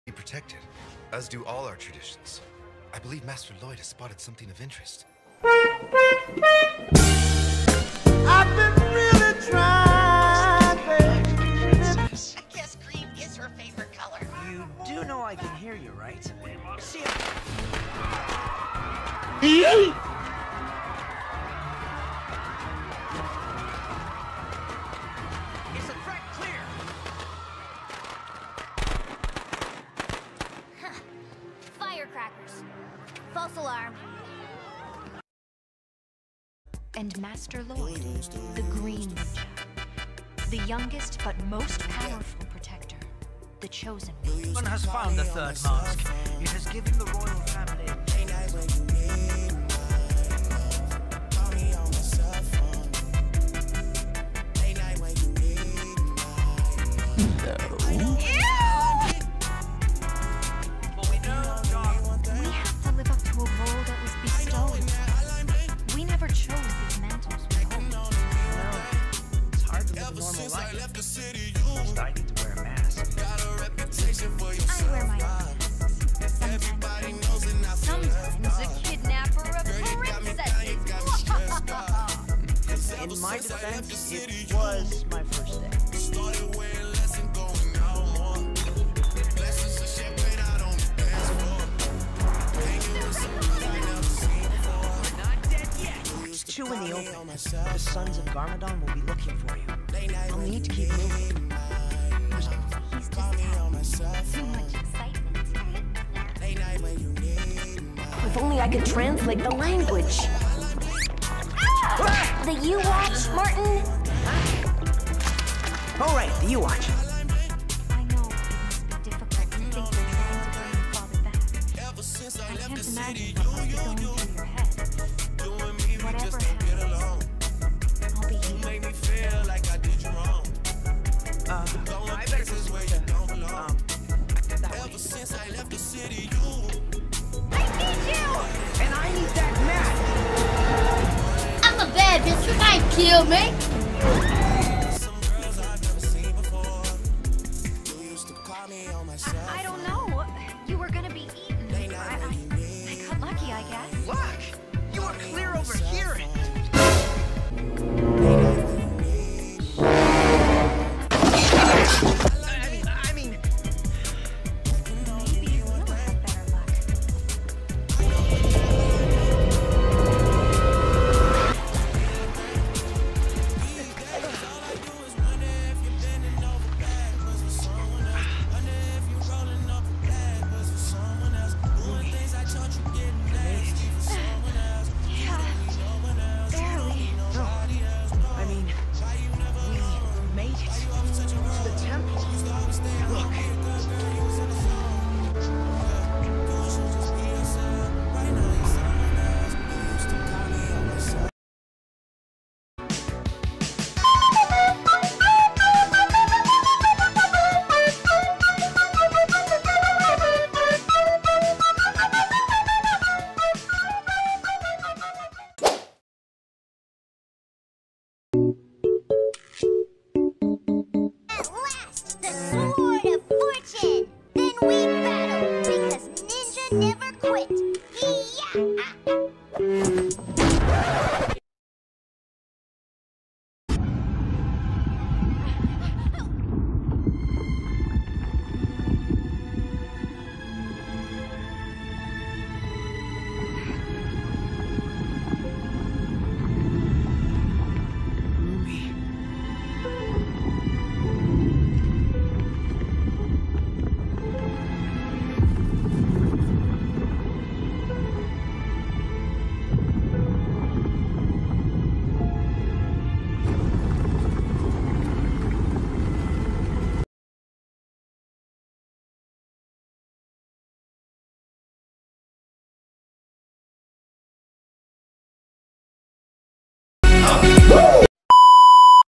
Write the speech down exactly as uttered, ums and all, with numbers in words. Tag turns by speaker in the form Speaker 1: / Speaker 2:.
Speaker 1: be protected, as do all our traditions. I believe Master Lloyd has spotted something of interest.
Speaker 2: I've been really trying, baby.
Speaker 3: I guess green is her favorite color.
Speaker 2: You do know I can hear you, right? See ya. Is the threat clear?
Speaker 4: Huh. Firecrackers. False alarm.
Speaker 5: And Master Lloyd, the Green Ninja. The youngest but most powerful protector. The chosen one.
Speaker 2: One has found the third mask. It has given the royal family.
Speaker 5: We have to live up to a role that was bestowed. We never chose these mantles we hold.
Speaker 2: No, it's hard to live a normal life. At least I need to wear a mask.
Speaker 5: I wear my own masks. Sometimes, sometimes a kidnapper of princesses.
Speaker 2: In my defense, it was my first day. Two in the open. The sons of Garmadon will be looking for you. I'll need to keep moving.
Speaker 5: He's just having too much excitement.
Speaker 6: If only I could translate the language. Ah! The U-Watch, Martin?
Speaker 2: Oh, right, the U-Watch.
Speaker 5: I know it must be difficult to think you're trying to bring your father back. I can't imagine what must be going through your head. Whatever happens, I'll be here.
Speaker 2: Uh, I better go to, um, that way.
Speaker 4: I need you!
Speaker 2: And I need that mat!
Speaker 4: I'm a bad bitch. You can't kill me.
Speaker 5: I, I don't know. You were gonna be eaten. I, I, I got lucky, I guess.
Speaker 2: Look! You were clear over here!
Speaker 5: I